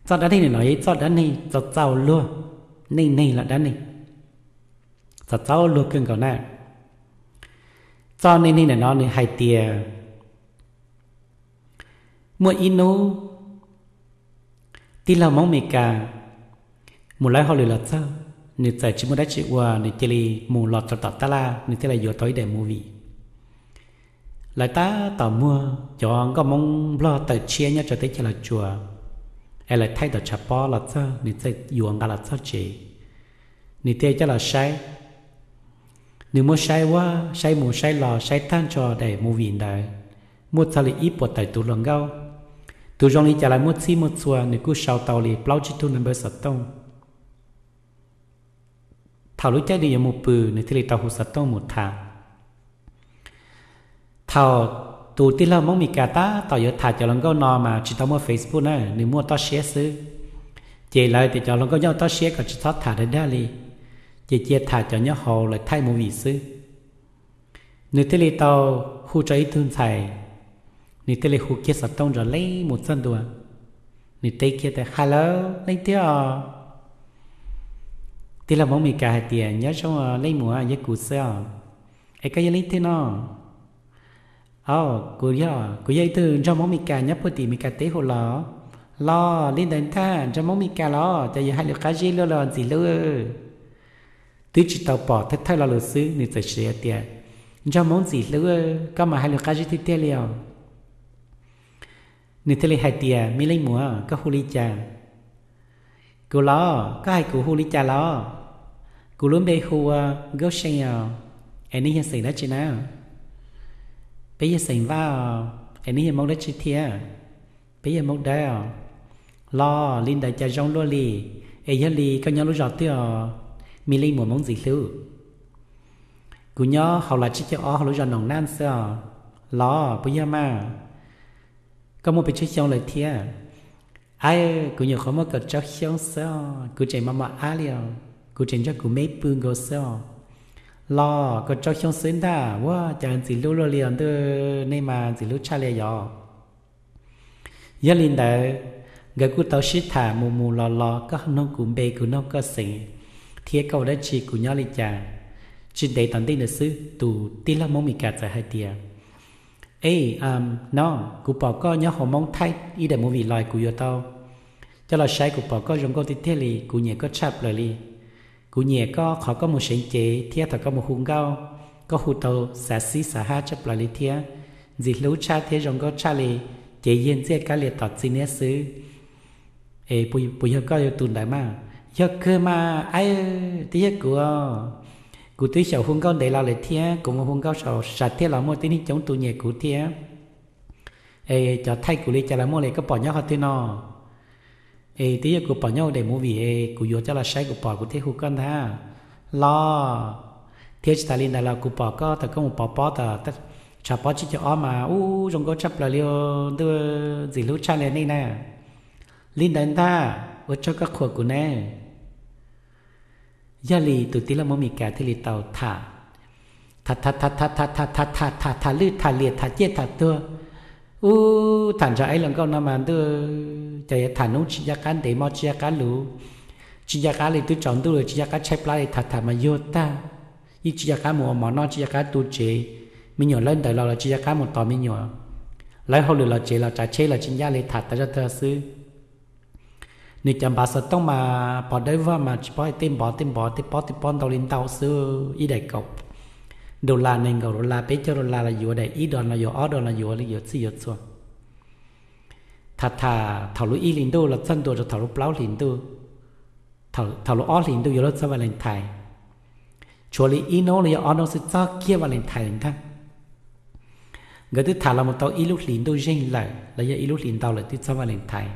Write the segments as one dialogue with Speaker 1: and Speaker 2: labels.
Speaker 1: cho đã này nói cho đã này cho giàu luôn này là đã này cho giàu luôn cưng còn nè cho nên này nó này hay tiền mua inu tí là mong mì cả một lái họ lừa là sao nếu tại chỉ muốn đã chịu qua nếu chỉ mua lọt cho ta la nếu thế là vừa tối để mua vị lại ta tao mua cho có mong lo tại chia nhá cho tới chỉ là chùa hay là thay tao chập bó là sao nếu thế vừa là sao chị nếu thế cho là sai nếu mua sai quá sai mua sai lò sai than cho để mua vị đấy mua sao lại ít bột tại tủ lòng gạo tủ trong đi trả lại mua xí mua xua nếu cứ sau tàu thì bao nhiêu thu nên bây giờ tông thảo lúc trái đi ở một bự nếu thì tàu hụt sạt tông một thả thảo tủ tí là mong mì cà ta tàu giờ thả cho lòng gạo nọ mà chỉ tao mua Facebook này nếu mua tao share xứ chỉ lại thì cho lòng gạo nhau tao share còn chỉ tao thả đến đây đi chỉ chia thả cho nhau hồ lại thay một vị xứ nếu thì tao khu trái thương thầy nếu thế là khu kia sạt tông rồi lấy một sân đùa nếu tây kia thì hello lấy tiêu tí là mong mình cả hai tiền nhớ trong lấy mùa với cụ sẹo ấy cái gì lấy thế nó cụ dây từ trong mong mình cả nhớ bữa mình cả tế hồ lo lên đến tha trong mong mình cả lo tại vì hai lượt cá gì lo gì luôn tí chỉ tàu bỏ thay là lừa xứ nếu phải sửa tiền trong mong gì luôn có mà hai lượt cá gì thì tiền liền nếu thế là hai tiền mi lấy mùa có hồ ly trà cô lo có hai cụ hồ ly trà lo cụ luôn bê hồ gấu xanh anh ấy hiện xảy ra chuyện nào bây giờ xảy vào anh ấy hiện mong đất chi thiệt bây giờ mong đây lo linh đại trà rong lo lì ấy giờ lì có nhau lúc giọt tiêu mi lấy mùa mong gì lưu cụ nhớ họ là chỉ cho họ lúc giọt nòng nan sao lo bây giờ mà có một bị chơi xong lại thiệt ai cũng nhiều khó mà cất cho xong sao cứ chạy mà á liền cứ chạy cho cứ mấy bưng go sao lo cất cho xong xuyên ta quá chẳng gì lưu liền từ nay mà gì lưu cha liền giờ giờ linh đại cái cứ tao xít thả mù lo có nông cũng bê cũng nông có sình thiệt cầu đã chỉ cũng nhớ lịch trả chỉ để tận tin được sự tụ tin là mong mình cả tại hai tiền ê nó cụ bảo có nhớ họ mong thay ý để mua vị loài cụ yêu tao cho là sai cụ bảo có giống có tiết li cụ nhẹ có chạp lời li cụ nhẹ có khó có một sáng chế thiệt thật có một hung cao có hụt tàu xả xí xả ha chạp lời li thiệt gì lú cha thiệt giống có cha li chế yên dễ cái liệt tọt xin nét xứ ê bùi có yêu tụi đại mà giờ cơ mà ai tiết cụ tuy sầu hung cao để lao lại thiệt cũng một hung cao sầu sạch thiệt là một tí chống tụi nhẹ cụ thiệt ê cho thay cụ đi cho là mua lại có bỏ nhau họ tên nó ê tí cụ bỏ nhau để mua vì ê cụ vô cho là sai cụ bỏ cụ thấy hụt con tha lo thiệt ta lên là cụ bỏ có ta có một bỏ ta chả bỏ chỉ cho mà trong có chấp là liều đưa gì lúc cha lên đây nè linh đến ta ở cho các khu của nè giờ lì tụi tí là mong mình cả thì lì tàu thả lư thả liệt thả chết thả tua thản ra ấy là con nào mà đưa chạy thả nông chỉ ra cán để mò chỉ ra cán lú chỉ ra cán lì tôi chọn tôi chỉ ra cán chép lại thả mà vô ta ý chỉ ra cán mò nó chỉ ra cán tu chế mình nhỏ lên đời là chỉ ra cán một tòa mình nhỏ lấy hồi là chế là trả chế là chính gia lì thả ta ra thơ sư nếu chẳng bà sợ tông mà bỏ đấy vào mà chỉ bỏ tên bỏ tàu lên tàu xưa ý đại cọc đô la này ngầu đô la bé cho đô la là vừa đại ý đòn là vừa ó đòn là vừa xí vừa xua thảo lũ ý linh đô là dân đô rồi thảo lũ plau linh đô thảo lũ ó linh đô vừa sao vào lên thải chúa lý ý nó là ó nó sẽ cho kia vào lên thải lên thang người thứ thảo là một tàu ý lúc linh đô riêng lại là ý lúc linh tàu là thứ sao vào lên thải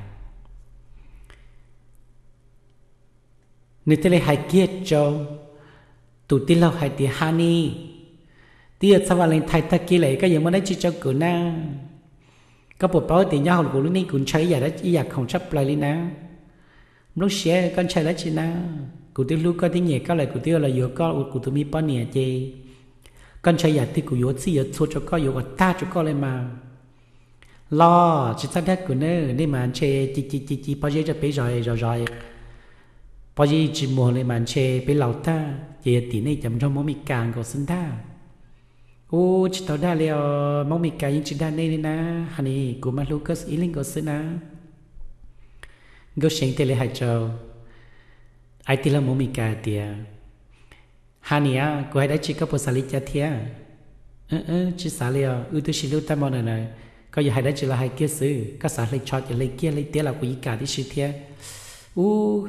Speaker 1: nếu thế là hai kia cho tụi tin lâu hai tia hani tia sao lên thay ta kia lại cái gì mà đấy chỉ cho cửa na có một bao tiền nhau của lúc này cũng chơi giờ đấy chỉ không chấp lại đi na lúc xe con chơi đấy chỉ na của tiêu lúc có tiếng nhẹ có lại của tiêu là vừa có của tụi mi bao nhẹ chê con chơi giờ thì của vừa xí giờ cho có vừa ta cho có lại mà lo chỉ sao đấy của nó nên mà chơi chỉ bao giờ cho bé rồi bao giờ chỉ mua lên mà chơi bé lâu ta chỉ tí này chấm trong món mì càng có xin ta ô chỉ tao đã liệu mong mình cái chỉ đã nên na hắn ấy của mà Lucas ý linh có xin na có sinh tele hai châu ai tila mong mình cái tiệt hắn ấy à của ai đã chỉ có bộ sản xuất thiệt chỉ sản liệu tôi chỉ lưu tâm món này có gì hay đã chỉ là hay kia xứ có sản xuất cho chỉ lấy kia lấy tiệt là của ý cả đi sự thiệt ô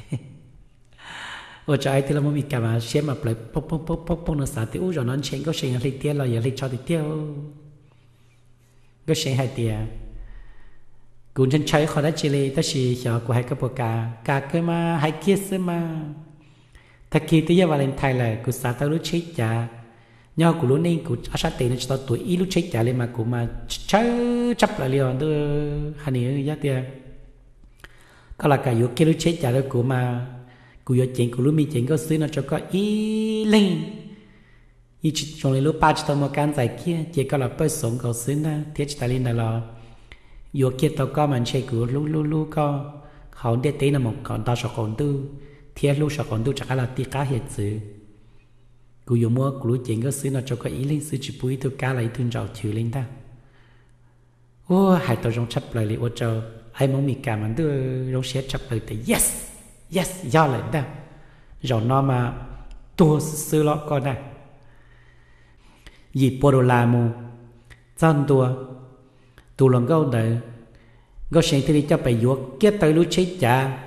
Speaker 1: ở chỗ ai thì là một mình cả mà xem mà lại bốc nó xả tiêu rồi nó xem có xem hay tiêu là giờ lấy cho thì tiêu có xem hay tiêu cũng chân chơi khó đã chỉ lấy ta chỉ cho của hai cái bộ cả cái mà hai kia xứ mà thật kỳ tới giờ Valentine là của xả tao lúc chết chả nhau của lúc này của sát tiền nó cho tuổi ít lúc chết chả lên mà của mà chơi chấp lại liền đưa hai người giá tiền có là cả vụ kia lúc chết chả đó của mà cú yo chuyện cú lúc mi chuyện có xứ nó cho có ý lên ý chỉ trong lúc ba chỉ tao một can giải kia chỉ có là bớt sống có xứ na thiết chỉ ta lên là yo kia tao có mình chơi cú lúc có họ để tới là một con tao sợ con tu thiết lúc sợ con tu chắc là tiếc cá hiện sự cú yo mua cú lúc chuyện có xứ nó cho có ý lên xứ chỉ bùi tu cá lại thương giàu chịu lên ta ô hai tao trong chấp lại ô cho ai muốn mi cả mà đưa trong xe chấp lại thì yes do lại đó rồi nó mà tua sư lọ con này gì bồ la mù chân tua lòng câu đấy câu chuyện thì cho phải vuốt kết tới lúc chết chả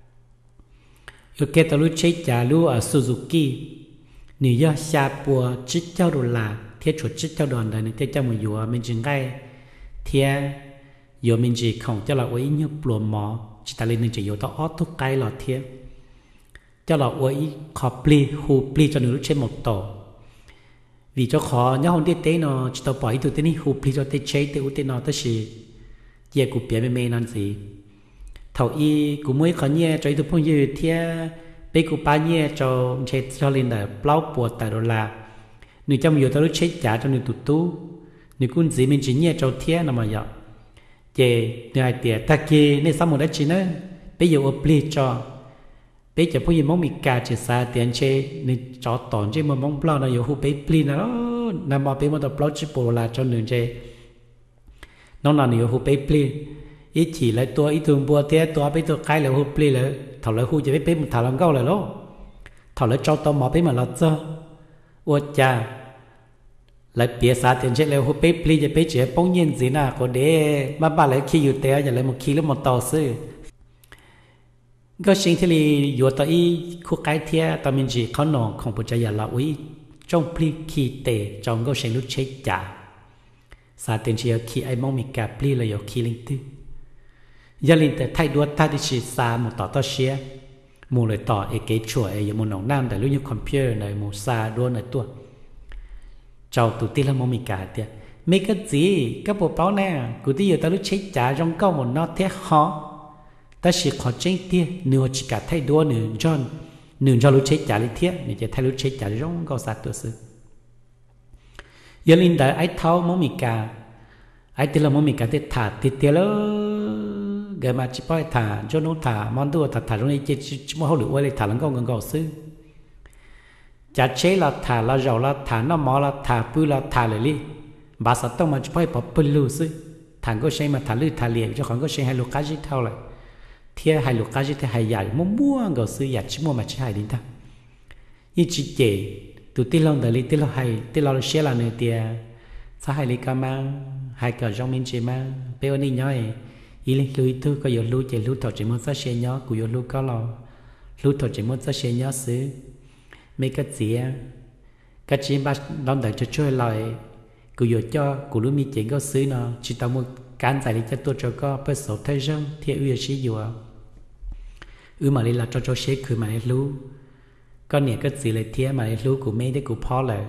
Speaker 1: kết tới lúc chết chả lúc ở Suzuki nếu do xa bùa chích cho đồ là thiết chuột chích cho đoàn đấy thiết cho một vuốt mình chừng ngay thiết vuốt mình chỉ không cho là ấy như bùa mỏ chỉ ta lên chỉ vuốt tao ót thuốc cái lọ thiết cho là ấy khó pli cho nửa trên một tổ vì cho khó nhớ hôm tiết tế nó chỉ tao bỏ ý tụi tên hù pli cho tê chế tê u tê nó tê xì giờ cụ bé mê nó gì thầu y cụ mới khó nhẹ cho ý tụi phong như thia bé cụ ba nhẹ cho chế cho lên là bao bùa tại đó là nếu trong nhiều tao lúc chết trả cho nửa tụt tú nếu cũng gì mình chỉ nhẹ cho thia nó mà vậy về nửa hai tiệt ta kia nên sao một đất chỉ nữa bây giờ pli cho bé chỉ phụ mong mình cả chỉ xa tiền chơi nên cho tòn chơi mà mong bao nó yêu bé pli nó nằm mà bé mà tập bao chỉ bộ là cho nương chơi nó là yêu bé pli ít chỉ lại tua ít thường bùa té tua bé tua cái là yêu pli là thầu lại khu chỉ bé một thầu làm câu là lo thầu lại cho tao mà bé mà lọt cho ủa cha lại bé xa tiền chơi là yêu bé pli chỉ bé chỉ bông nhiên gì nào có để mà bà lại khi yêu té giờ lại một khi lúc một tàu sưก็สิ่งที่ลีอยู่ต่ออีคู่ใกล้เทียตอนมันจีเขาหนองของปัจจัยละวิจงพลีขีเตจงก็เชิงลุเชจ่าสาเต็นเชียขีไอมองมีกาพลีเลยขีลิงตื้อยาลิงแต่ไทยดัวท่าที่ชีสาหมู่ต่อต่อเชียหมู่เลยต่อเอเกชัวเอยังหมู่หนองน้ำแต่รู้ยังคอมพิวเตอร์ในหมู่ซาดัวในตัวเจ้าตุติละมองมีกาเตียไม่ก็จีก็ปวดเป้าแน่กูที่อยู่ต่อลุเชจ่าจงก็หมู่นอเทียฮอta chỉ khó tranh tia nếu chỉ cả thay đua nửa cho lúc chết trả lý thiết nếu chỉ thay lúc chết trả lý rong có sátตัวsư giờ linh đại ai tháo món mì cà ai tiền là món mì cà thì thả thì tiền đó cái mà chỉ phải thả cho nó thả món đồ thả trong này chỉ mua hậu lựu vậy thả lăng con gò sư chả chế là thả là dầu là thả nó mỏ là thả bự là thả lại đi bà sao tao mà chỉ phải bỏ bự lù sư thả có xe mà thả lư thả liền cho khỏi có xe hay lục cá gì thao lại thiên hai lục cá chỉ thiên hai dài mua ngầu sư dài chỉ mua mà chỉ hai đến ta, ít chỉ chế tụi tê long đời tê long hai tê long xe là nơi tia, sao hai lấy cam mang hai cờ trong miếng chế mang, bây giờ này nhoi, ý lên lui tu có giờ lui chế lui thọ chế muốn sát xe nhó, cụ giờ lui có lò, lui thọ chế muốn sát xe nhó xứ, mấy cái gì cái chuyện ba đón đợi cho chơi lại, cụ giờ cho cụ lui mi chế có xứ nó, chỉ tao một cán giải đi cho tôi cho có bớt số thời gian thì ưu sĩ dùa mà đi là cho xe cứ mà lưu con nhẹ cái gì lại thiệt mà lưu của mấy đứa củaพ่อlại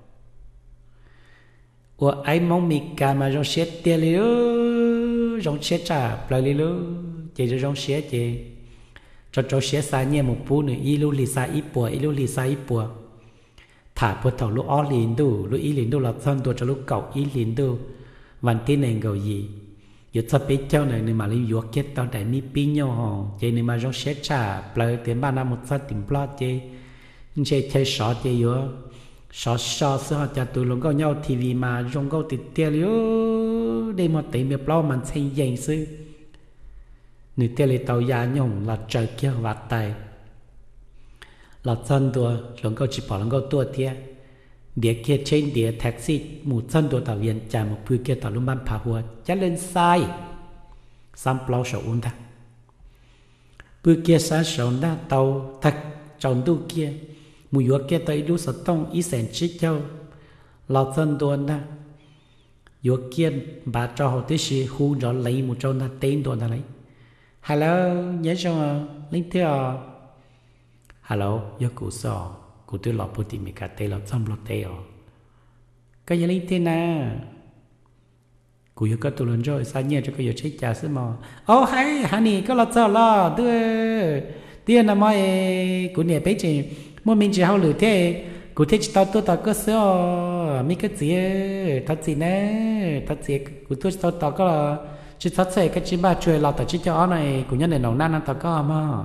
Speaker 1: ủa ai mong mi cả mà trong xe tiền liu trong xe trả lại liu chỉ trong xe chỉ cho xe xa nhẹ một bữa nữa ít lưu lì xa ít bùa thả bữa thầu lúc ó liền đủ lúc ý liền đủ là thân tôi cho lúc cậu ý liền đủวันที่หนึ่งก็ยี giờ sắp biết cháu này nên mà lấy vuốt kết tao đại mi pin nhau hò chơi nên mà giống xét trả lời tiền ba năm một phát tiền plot chơi sọ chơi vô sọ sọ sọ cho tụi luôn có nhau tivi mà dùng có tiệt tiêu liu đây một tỷ miệt plot mình xây dành sư nửa tiêu lấy tàu già nhung là trời kia vạt tay là chân tua luôn có chỉ bỏ luôn có tua tia địa kia trên địa taxi một chân tua tàu viên trả một bữa kia tàu luôn ban phá hùa chắc lên sai xăm plau sầu ôn ta bữa kia sáng sầu na tàu thật trong tu kia mùi vuốt kia tới đu sợ tông ý sẹn chích châu là chân tua na vuốt kia bà cho họ tới xí khu rõ lấy một châu na tên tua na lấy hello nhớ cho linh theo hello yo cụ sò cụ tôi lọp bút mi cả tê lọp xong lọp tê ở cái gì linh thế na cụ yo có tụi lần rồi sao nhớ cho cái yo chết cha sớm mà oh hay honey có lọp sao lo đưa tiền là mọi cụ nè bé chị mua mình chỉ hao lử thế cụ thế chỉ tao có sữa mi cái gì thật gì nè thật gì cụ tôi tao có là chỉ thật sự cái chỉ ba chuyện là tại chỉ cho nó này cũng như này nấu nan tao có mà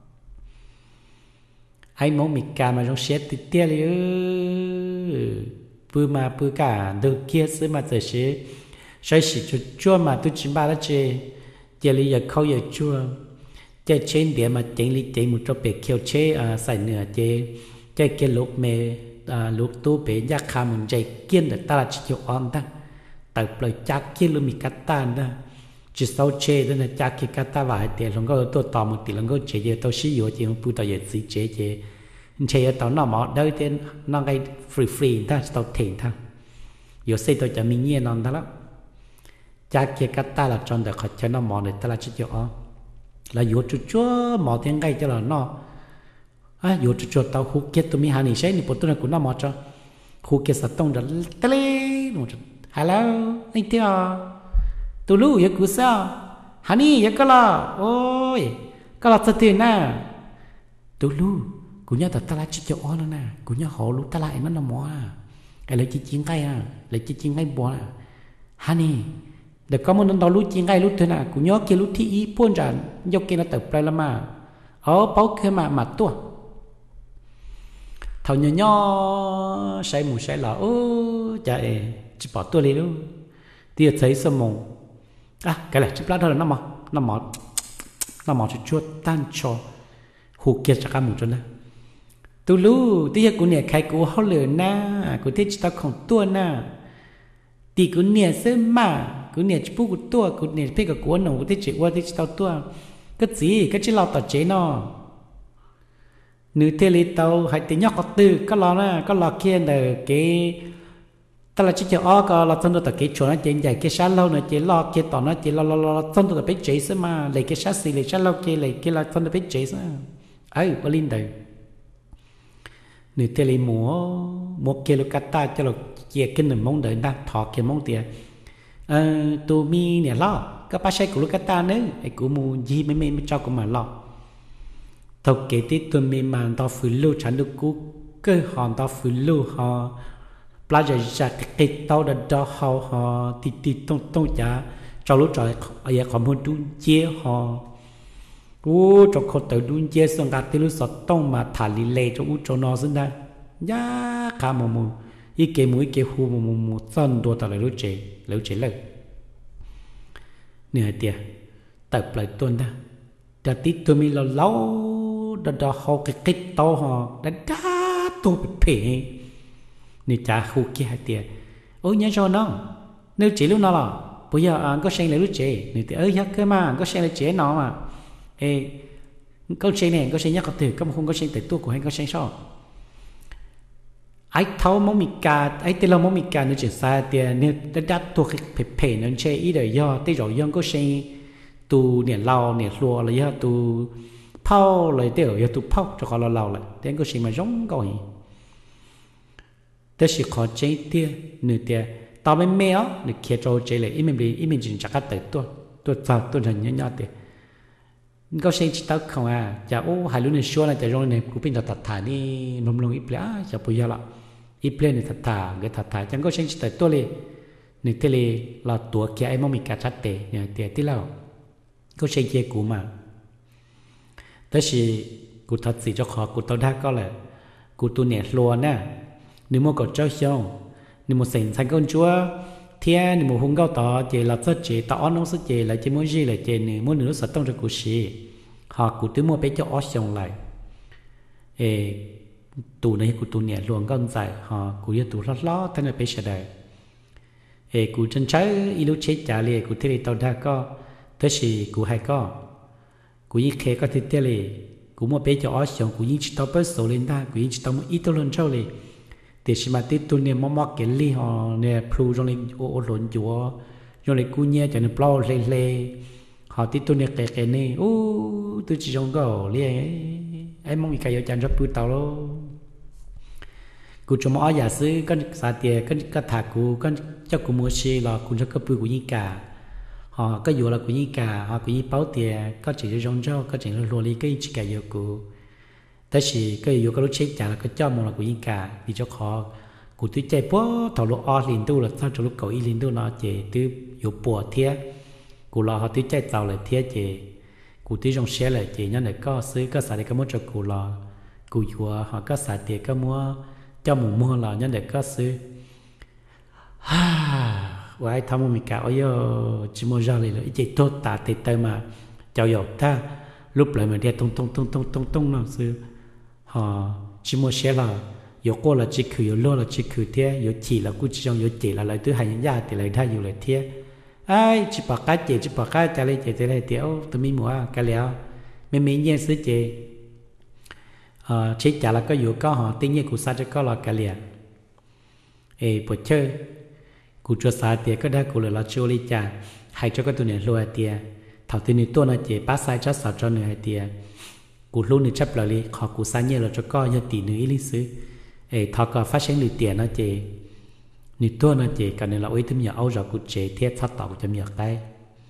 Speaker 1: ai muốn mình cả mà trong xe thì tiếc liền bữa cả đầu kia xứ mà giờ sẽ chỉ chua mà tôi chỉ ba đó chỉ lý giờ khâu giờ chua chỉ trên điểm mà chỉ một chỗ bể kêu chế xài nửa chỉ cái lúc mẹ lúc tu bể giác kham mình chạy kiên để ta là chỉ cho on ta tập lời chắc kiên luôn mình cắt tan đó chỉ sau chế đó là chắc khi cắt ta vài tiền lòng có tôi tò một tỷ lòng có chế giờ tôi sử dụng chỉ không phụ tao giờ chỉ chế tao nó mỏ đôi tên nó cái free ta tao thiền ta giờ xây tôi cho mình nghe non đó lắm chắc khi cắt ta là chọn được khỏi cho nó mỏ để ta là chỉ cho on là giờ chúa mỏ tiếng ngay cho là nó giờ chúa tao hút kết tụi mình hàng này sẽ đi bộ tôi là cũng nó mỏ cho hút kết sát tông đó tê lê hello anh tiêu tụi lu giờ cứ sao honey giờ có lo ôi có lo thật tiền nè tụi lu cũng nhớ ta lại chỉ cho ó nữa nè cũng nhớ họ lu ta lại nó nằm mỏ cái lấy chỉ chiên cây lấy chỉ chiên cây bò honey để có một lần đó lu chiên cây lu thế nè cũng nhớ kia lu thi ý buôn tràn do kia nó tập lại là mà bao kia mà tua thầu nhỏ say mù say lỏ chạy chỉ bỏ tua đi luôn tia thấy sâm mông cái này chip lát thôi là nó mỏ chuột tan cho hụt kia chắc một chút nữa tu lu tia của nè khai của họ lừa na của tia chỉ ta không tua na tì của nè sớm mà của nè chỉ của tua của nè phải của nó của tia chỉ qua tia chỉ tao tua cái gì cái chỉ lo tao chế nó nữ tia li tao hay tia nhóc có tư có lo na có lo kia là cái ta là chỉ cho có là chân tôi cái chỗ nó trên dài cái sát lâu nó chỉ lo kia tỏ nó chỉ lo chân tôi biết chế sao mà lấy cái sát xì lấy sát lâu kia lấy kia là chân tôi biết chế sao ấy có linh đời nửa tele múa kia lo cắt ta cho lo kia cái nửa mông đời ta thọ kia mông tiền tụi mi nè lo các bác sĩ của lo cắt ta nữa ấy của mu gì mấy cho của mà lo thầu kế tiếp tụi mi mà tao phơi lưu chẳng được cú cơ hòn tao phơi lưu họ bây giờ ra cái tàu đã đo họ tì tông chả cho lúc trời ở nhà còn muốn đun chia họ cho họ tự đun chia xong cả từ lúc sọt tông mà thả lì lệ cho nó xin ra giá cả mù ý cái mũi cái hu mù chân đua tao lại lúc chế lời nửa tiệt tập lại tuần đó đã tí tôi mình là lâu đã đo họ cái tàu họ đã đá tôi bị phê nếu trả khu kia hai tiền ôi nhớ cho nó nếu chỉ lúc nó là bây giờ có xem lại lúc chế nếu thì nhắc cái mà có xem lại chế nó mà có xem này có xem nhắc có từ có không có xem từ tua của hay có xem sao ai thâu món mì cà ai tên là món mì cà nếu chỉ xa tiền nếu đã đắt tua cái phê nó chơi ý đời do tới rồi do có xem tu nè lau nè lúa là do tu phao lại tiểu do tu phao cho họ lau lại thế có xem mà giống coi thế thì khó chế tia nửa tia tao mới méo để kia cho chế lại mình chỉ chắc cái tôi thành nhớ nhớ tia có xem chỉ tao không chả hai đứa này xua này chả rồi này cũng bên thật thà đi nôm ít lẽ chả bây giờ là ít lên này thật thà cái thật thà chẳng có xem chỉ tôi liền nửa thế li là tua kia ai mong mình cả chát tệ nhờ tiền tí lao có xây chia cũ mà tới khi cụ thật sự cho khó cụ tao đã có là cụ tu nè luôn nè nếu mà có cho xong nếu mà sinh thành con chúa thế nếu mà hung cao tỏ chỉ là rất chỉ tỏ nó rất chỉ là chỉ muốn gì là chỉ nếu muốn nữa sẽ tông cho cụ sĩ họ cụ tự mua bé cho ó xong lại tụ này cụ tu nè luôn con dài họ cụ yêu tụ lót lót thế này bé sẽ đây cụ chân trái ilu chết trả liền cụ thế tao đã có tới khi cụ hay có cụ ý khé có thể thế liền cụ mua bé cho ó xong cụ ý chỉ tao bớt số lên ta cụ ý chỉ tao một ít tao lên trâu liền để xem mà tiếp tục nè mò cái ly họ nè plu trong lên ô lộn chúa trong lên cú nhẹ cho nên plau lê họ tiếp tục nè cái này tôi chỉ trong cái liền em mong cái chân rất bự tao luôn cú cho mò giả sử con xả tiền con thả cú con cho cú mua xe là cú cho cái bự cú như cả họ cái dù là cú như cả họ cú như bao tiền có chỉ trong cho có chỉ là lô ly cái chỉ cả yêu cúแต่สิก็อยู่ก็รู้เช็คจากแล้วก็เจ้ามองเรากูยิ่งกาที่เจ้าขอกูตื้อใจป้อถอดลูกออลินตู้แล้วถ้าจะลูกเก่าอีลินตู้เนาะเจตื้ออยู่ปวดเทียกูรอเขาตื้อใจเจ้าเลยเทียเจกูตื้อจงเชื่อเลยเจนั่นแหละก็ซื้อก็สายก็มั่วจะกูรอกูอยู่เขาก็สายเตียก็มั่วเจ้าหมูมั่วรอนั่นแหละก็ซื้อฮ่าไว้ทำมันมีกาอ้อยจิโมจาเลยเลยเจโตตาเตยมาเจ้าหยอกถ้าลูกเลยมันเดียตรงเนาะซื้อhọ chỉ mua xe là có cô là chỉ khử có lô là chỉ khử thế có chỉ là cũng chỉ trong có chỉ là lại thứ hai nhân gia thì lại thay nhiều lại thế ai chỉ bảo cái chỉ bảo cái trả lại chỉ lại tiểu tụi mình mua cái léo mình nghe sứ chỉ chỉ trả là có nhiều có họ tính như của sao cho có là cái léo buổi chơi của cho sao thì có đã của là cho đi trả hay cho cái tụi này lùi tiền thảo tụi này tôi là chỉ bắt sai cho sao cho người tiền cụ luôn đi chấp lại họ cụ sáng nhớ là cho coi như tỷ nữ lý sư thọ có phát sinh được tiền nó chị nữ tôi nó chị cần nên là uy tín nhà Âu rồi cụ chế thiết phát tạo cho nhiều cái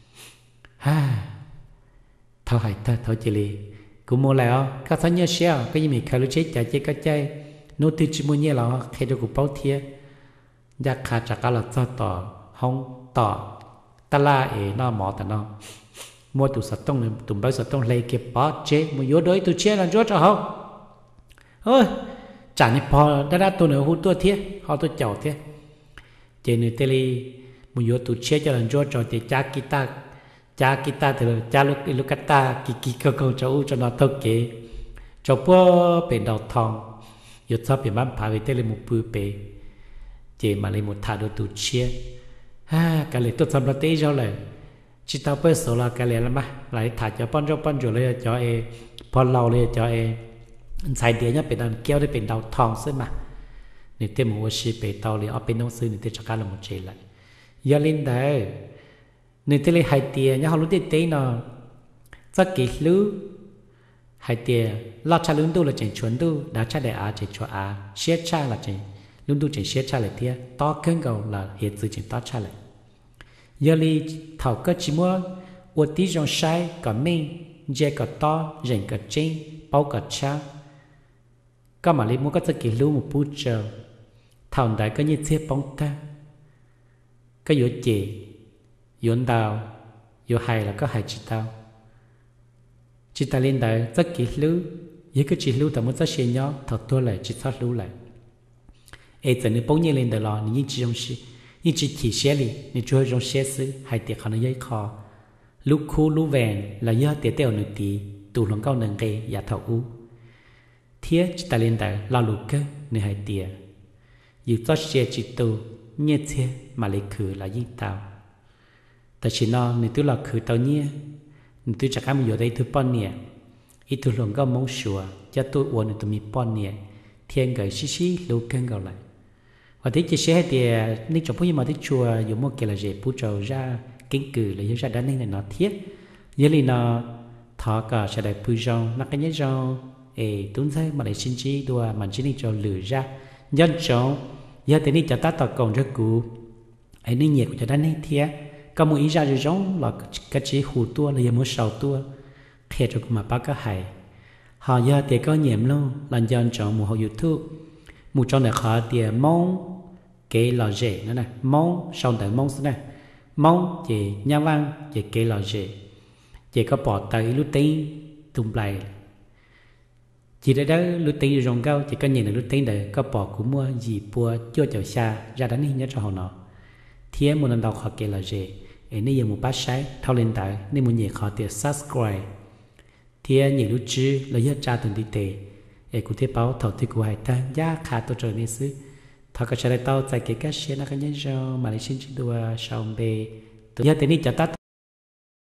Speaker 1: thọ hay thọ chị li cụ mua lại các sáng nhớ xéo cái gì mình khai lúc chết chạy chết cái chơi nô tư chỉ muốn nhớ là khi cho cụ bao thiết giác khá chắc là cho tỏ không tỏ ta la nó mỏ ta nó mua tụ sắt tông tụm bao sắt tông lấy cái bó chế mua yếu đôi tụ chế là chỗ cho họ ôi chả này bò đã tụ nữa hút tua thiết họ tụ chảo thiết chế nữa teli mua yếu tụ chế cho là chỗ cho thì cha kita thì cha lúc kata kiki câu cho nó thâu kế cho bữa bên đầu thòng yếu sao bên bán phá về teli một bự bể chế mà lấy một thà đôi tụ chế cái này tôi làm ra tế cho lại chỉ tao bây giờ là cái này là mà lại thả cho bón cho lấy cho bón lau lấy cho xài tiền nhá bên đàn kéo để bên đầu thòng xí mà nếu thêm một số bên tàu lấy ở bên nông sư nếu thêm chắc là một chế lại giờ lên đấy nếu thêm lấy hai tiền nhá họ lúc tiền tế nó rất kỹ lưỡng hai tiền lo cha lưỡng tu là chỉnh chuẩn tu đã cha đại á chỉnh cho á xét cha là chỉnh lưỡng tu chỉnh xét cha lại tiền to cân cầu là hiện sự chỉnh to cha lại giờ li thảo có chỉ mua ô tí trong sai có mình dễ có to rảnh có trên bao có cha có mà li mua có thể lưu một bút chờ thảo đại có như thế bóng ta có yếu chỉ yếu đào yếu hài là có hài chỉ ta lên đại rất kỹ lưu yếu cái chỉ lưu ta muốn rất xuyên nhau thảo tôi lại chỉ thoát lưu lại giờ nếu bóng như lên đại lò như chỉ trong si như chỉ xe li như chơi trong xe xứ hai tiệc họ nó dây kho lúc khu lúc vẹn là do tiệc tèo nửa tí tụ lòng cao nâng gây giả thảo u thiết chỉ ta lên đại lao lục cơ nửa hai tiệc dù cho xe chỉ tụ nhẹ thế mà lấy khử là gì tao ta chỉ nó nửa thứ là khử tao nhẹ nửa thứ chắc ăn nhiều đây thứ pon nhẹ ít tụ lòng cao mong sủa cho tôi uống nửa tụ mi pon nhẹ thiên gửi xí lục cân gạo lại và thế chỉ sẽ thì nên trong những mà thế chùa dùng một cái là dễ bút trầu ra kinh cử là ra đã nên là nó thiết như là nó thọ cả sẽ đại bút rong nó cái nhớ rong tuấn thấy mà để xin chi đùa mà chỉ nên cho lử ra nhân trọng giờ thì nên cho ta tạo công cho cụ nên nhiệt của cho đã nên thiết có một ý ra rồi rong là cái chỉ hủ tua là một sầu tua khi cho mà bác có hại họ giờ thì có nhiệm luôn là nhân trọng một họ YouTube một trong này họ thì mong kế lò dễ nữa nè mong sau tới mong xí nè mong chỉ nhà văn chỉ kế lò dễ chỉ có bỏ tới lúc tiếng tung lại chỉ để đó lúc tiếng rong cao chỉ có nhìn được lúc tiếng để có bỏ cũng mua gì bùa cho chậu xa ra đánh hình nhất cho họ nó thì em muốn làm đọc họ kế lò dễ ấy nếu một bát sái thao lên tới nên muốn nhảy họ tiền subscribe thì nhảy lúc chứ là nhất tra từng tí tệ ấy cũng thiết báo thầu thì của hai ta giá khá tốt rồi nên xứ thọ cái trái tao tại cái cá xe nó cái nhân cho mà lấy xin chỉ đua xong về từ giờ tới đi cho tắt